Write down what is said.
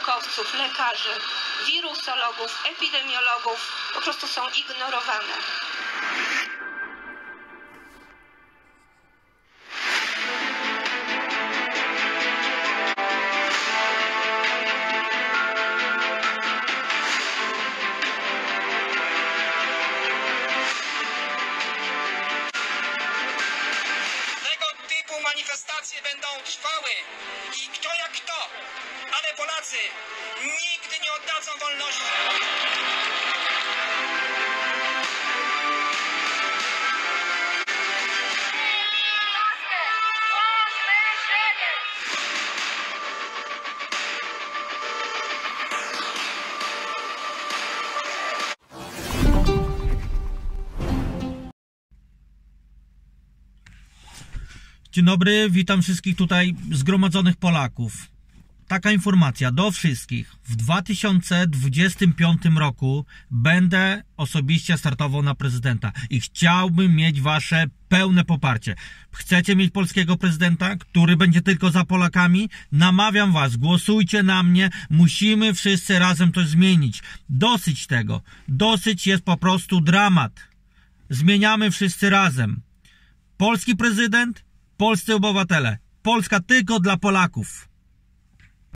naukowców, lekarzy, wirusologów, epidemiologów po prostu są ignorowane. Manifestacje będą trwały i kto jak kto, ale Polacy nigdy nie oddadzą wolności. Dzień dobry, witam wszystkich tutaj zgromadzonych Polaków. Taka informacja do wszystkich. W 2025 roku będę osobiście startował na prezydenta i chciałbym mieć wasze pełne poparcie. Chcecie mieć polskiego prezydenta, który będzie tylko za Polakami? Namawiam was, głosujcie na mnie. Musimy wszyscy razem to zmienić. Dosyć tego. Dosyć jest po prostu dramat. Zmieniamy wszyscy razem. Polski prezydent, polscy obywatele. Polska tylko dla Polaków.